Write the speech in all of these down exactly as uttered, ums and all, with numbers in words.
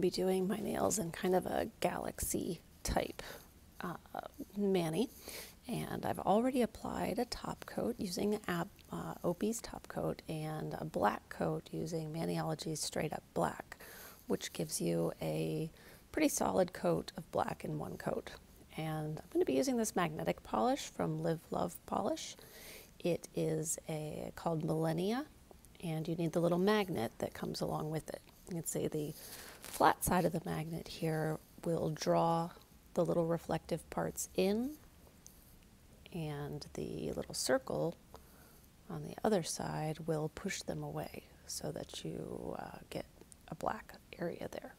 be doing my nails in kind of a galaxy type uh, mani, and I've already applied a top coat using Ab, uh, Opie's top coat and a black coat using Maniology's Straight Up Black, which gives you a pretty solid coat of black in one coat. And I'm going to be using this magnetic polish from Live Love Polish. It is a called Millennia, and you need the little magnet that comes along with it. You can see the flat side of the magnet here will draw the little reflective parts in, and the little circle on the other side will push them away so that you uh, get a black area there.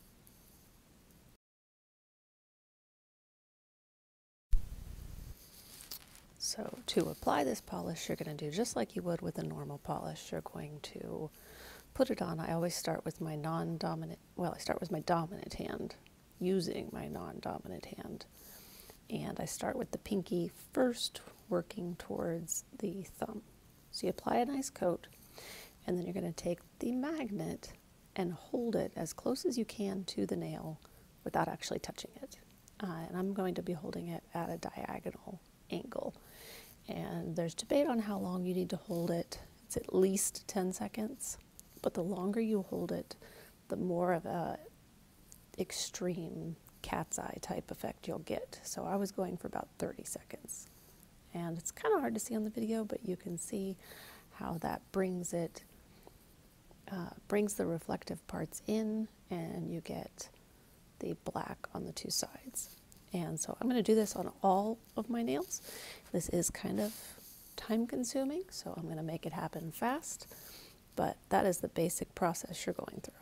So to apply this polish, you're going to do just like you would with a normal polish. You're going to put it on. I always start with my non-dominant, well, I start with my dominant hand, using my non-dominant hand. And I start with the pinky first, working towards the thumb. So you apply a nice coat, and then you're going to take the magnet and hold it as close as you can to the nail without actually touching it. Uh, and I'm going to be holding it at a diagonal angle. And there's debate on how long you need to hold it. It's at least ten seconds, but the longer you hold it, the more of a extreme cat's eye type effect you'll get. So I was going for about thirty seconds. And it's kind of hard to see on the video, but you can see how that brings it, uh, brings the reflective parts in, and you get the black on the two sides. And so I'm going to do this on all of my nails. This is kind of time consuming, so I'm going to make it happen fast, but that is the basic process you're going through.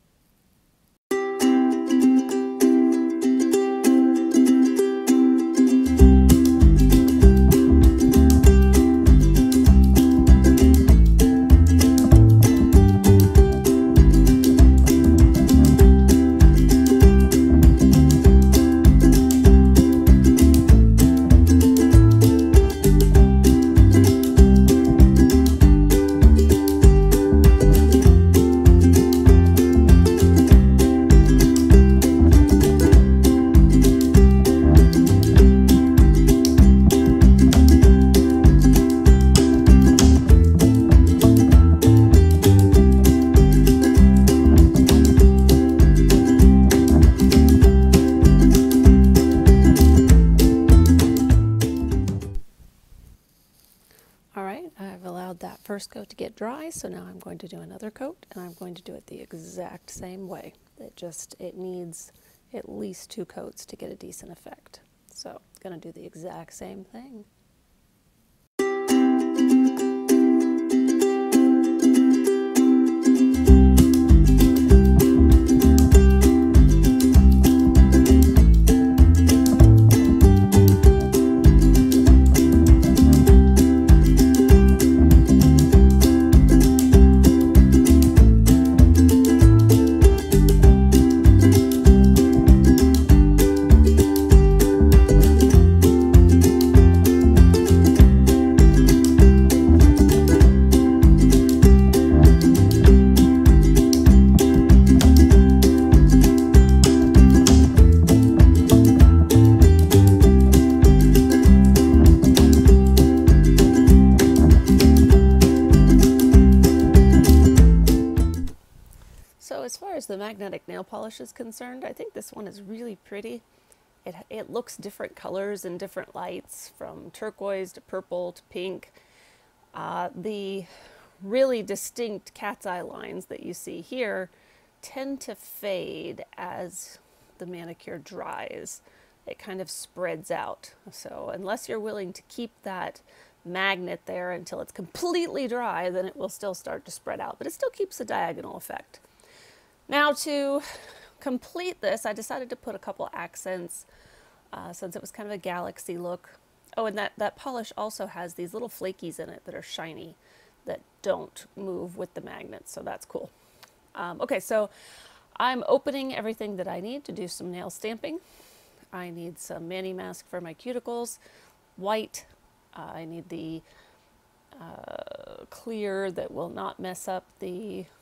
That first coat to get dry, so now I'm going to do another coat, and I'm going to do it the exact same way. It just, it needs at least two coats to get a decent effect. So I'm going to do the exact same thing. As far as the magnetic nail polish is concerned, I think this one is really pretty. It, it looks different colors and different lights, from turquoise to purple to pink. Uh, the really distinct cat's eye lines that you see here tend to fade as the manicure dries. It kind of spreads out. So unless you're willing to keep that magnet there until it's completely dry, then it will still start to spread out, but it still keeps the diagonal effect. Now to complete this, I decided to put a couple accents uh, since it was kind of a galaxy look. Oh, and that, that polish also has these little flakies in it that are shiny that don't move with the magnet, so that's cool. Um, okay, so I'm opening everything that I need to do some nail stamping. I need some mani mask for my cuticles, white. Uh, I need the uh, clear that will not mess up the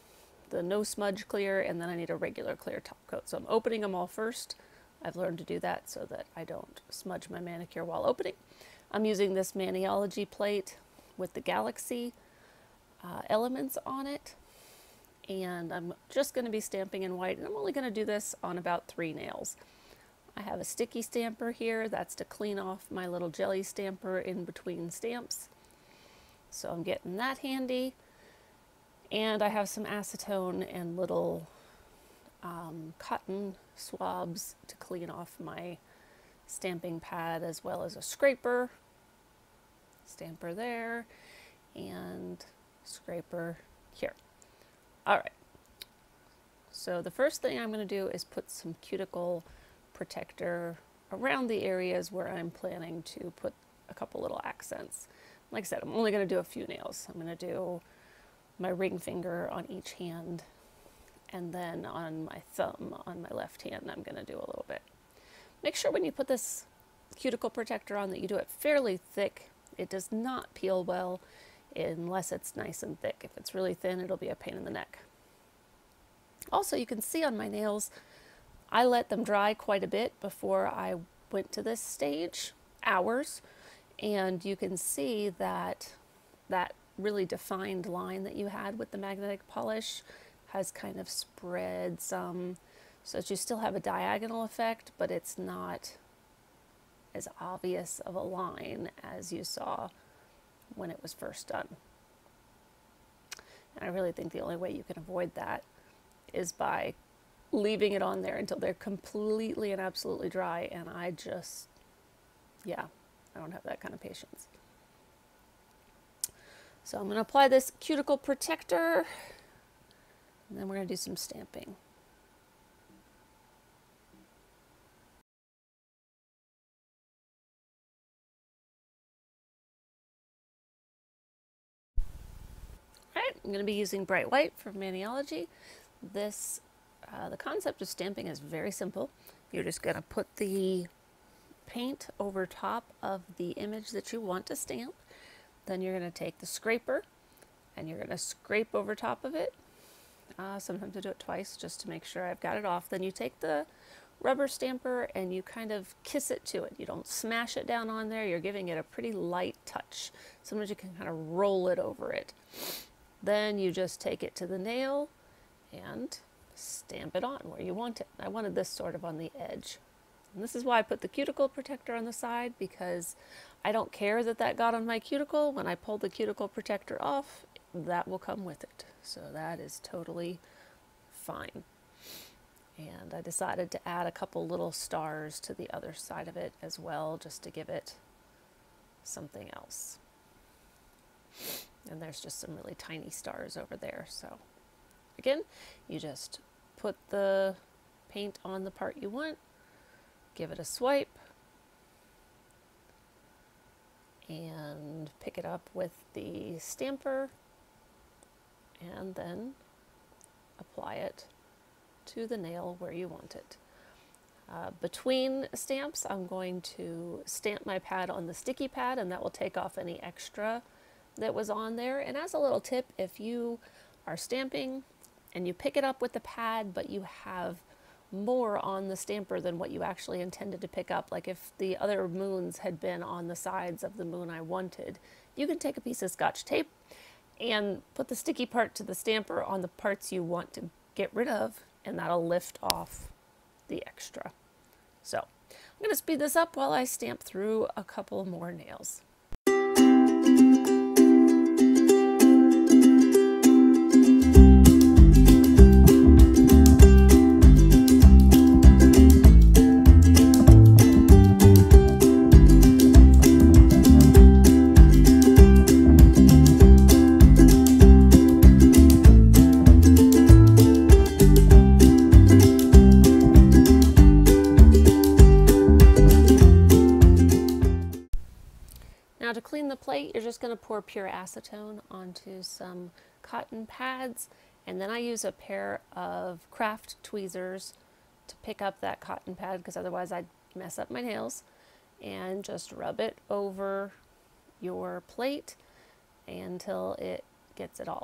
the no smudge clear, and then I need a regular clear top coat. So I'm opening them all first. I've learned to do that so that I don't smudge my manicure while opening. I'm using this Maniology plate with the Galaxy uh, elements on it. And I'm just going to be stamping in white, and I'm only going to do this on about three nails. I have a sticky stamper here. That's to clean off my little jelly stamper in between stamps. So I'm getting that handy. And I have some acetone and little um, cotton swabs to clean off my stamping pad, as well as a scraper. Stamper there, and scraper here. All right. So the first thing I'm going to do is put some cuticle protector around the areas where I'm planning to put a couple little accents. Like I said, I'm only going to do a few nails. I'm going to do my ring finger on each hand, and then on my thumb on my left hand I'm going to do a little bit. Make sure when you put this cuticle protector on that you do it fairly thick. It does not peel well unless it's nice and thick. If it's really thin, it'll be a pain in the neck. Also, you can see on my nails, I let them dry quite a bit before I went to this stage, hours, and you can see that that really defined line that you had with the magnetic polish has kind of spread some, so that you still have a diagonal effect, but it's not as obvious of a line as you saw when it was first done. And I really think the only way you can avoid that is by leaving it on there until they're completely and absolutely dry, and I just, yeah, I don't have that kind of patience. So I'm going to apply this cuticle protector, and then we're going to do some stamping. Alright, I'm going to be using Bright White from Maniology. This, uh, the concept of stamping is very simple. You're just going to put the paint over top of the image that you want to stamp. Then you're going to take the scraper and you're going to scrape over top of it. Uh, sometimes I do it twice just to make sure I've got it off. Then you take the rubber stamper and you kind of kiss it to it. You don't smash it down on there. You're giving it a pretty light touch. Sometimes you can kind of roll it over it. Then you just take it to the nail and stamp it on where you want it. I wanted this sort of on the edge. And this is why I put the cuticle protector on the side, because I don't care that that got on my cuticle. When I pull the cuticle protector off, that will come with it. So that is totally fine. And I decided to add a couple little stars to the other side of it as well, just to give it something else. And there's just some really tiny stars over there. So again, you just put the paint on the part you want, give it a swipe, and pick it up with the stamper, and then apply it to the nail where you want it. Uh, between stamps, I'm going to stamp my pad on the sticky pad, and that will take off any extra that was on there. And as a little tip, if you are stamping and you pick it up with the pad, but you have more on the stamper than what you actually intended to pick up, like if the other moons had been on the sides of the moon I wanted, you can take a piece of Scotch tape and put the sticky part to the stamper on the parts you want to get rid of, and that'll lift off the extra. So I'm going to speed this up while I stamp through a couple more nails. To clean the plate, you're just going to pour pure acetone onto some cotton pads, and then I use a pair of craft tweezers to pick up that cotton pad, because otherwise I'd mess up my nails, and just rub it over your plate until it gets it all off.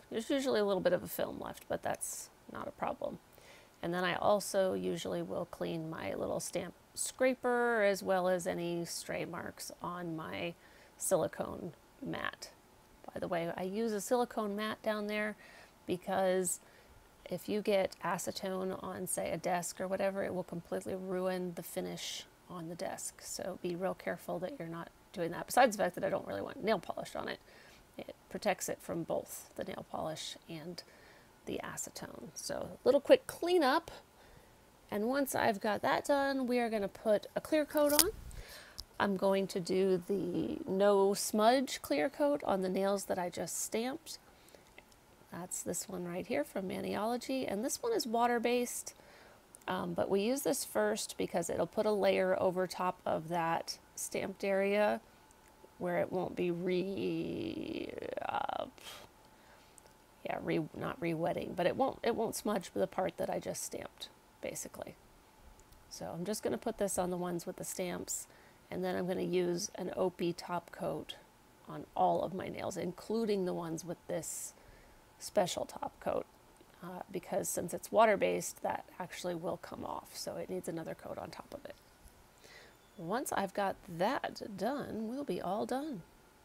There's usually a little bit of a film left, but that's not a problem. And then I also usually will clean my little stamp scraper as well as any stray marks on my silicone mat. By the way, I use a silicone mat down there because if you get acetone on, say, a desk or whatever, it will completely ruin the finish on the desk. So be real careful that you're not doing that. Besides the fact that I don't really want nail polish on it, it protects it from both the nail polish and the acetone. So a little quick cleanup. And once I've got that done, we are going to put a clear coat on. I'm going to do the no smudge clear coat on the nails that I just stamped. That's this one right here from Maniology, and this one is water-based, um, but we use this first because it'll put a layer over top of that stamped area where it won't be re, uh, yeah, re, not re-wetting, but it won't, it won't smudge the part that I just stamped, basically. So I'm just going to put this on the ones with the stamps. And then I'm going to use an O P top coat on all of my nails, including the ones with this special top coat, uh, because since it's water-based, that actually will come off, so it needs another coat on top of it. Once I've got that done, we'll be all done.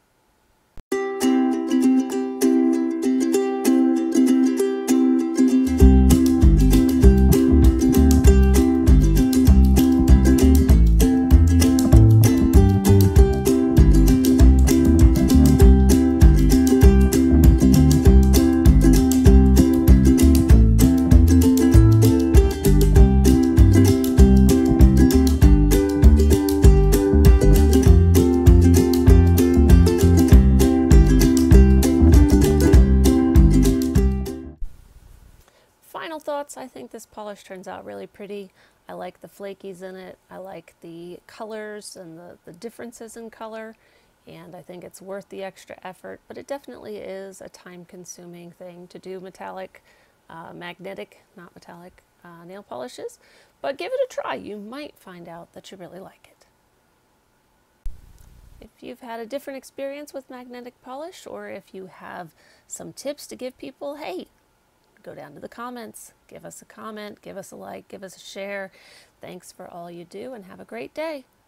Final thoughts, I think this polish turns out really pretty. I like the flakies in it. I like the colors and the, the differences in color. And I think it's worth the extra effort, but it definitely is a time-consuming thing to do metallic, uh, magnetic, not metallic, uh, nail polishes. But give it a try. You might find out that you really like it. If you've had a different experience with magnetic polish, or if you have some tips to give people, hey, go down to the comments, give us a comment, give us a like, give us a share. Thanks for all you do, and have a great day.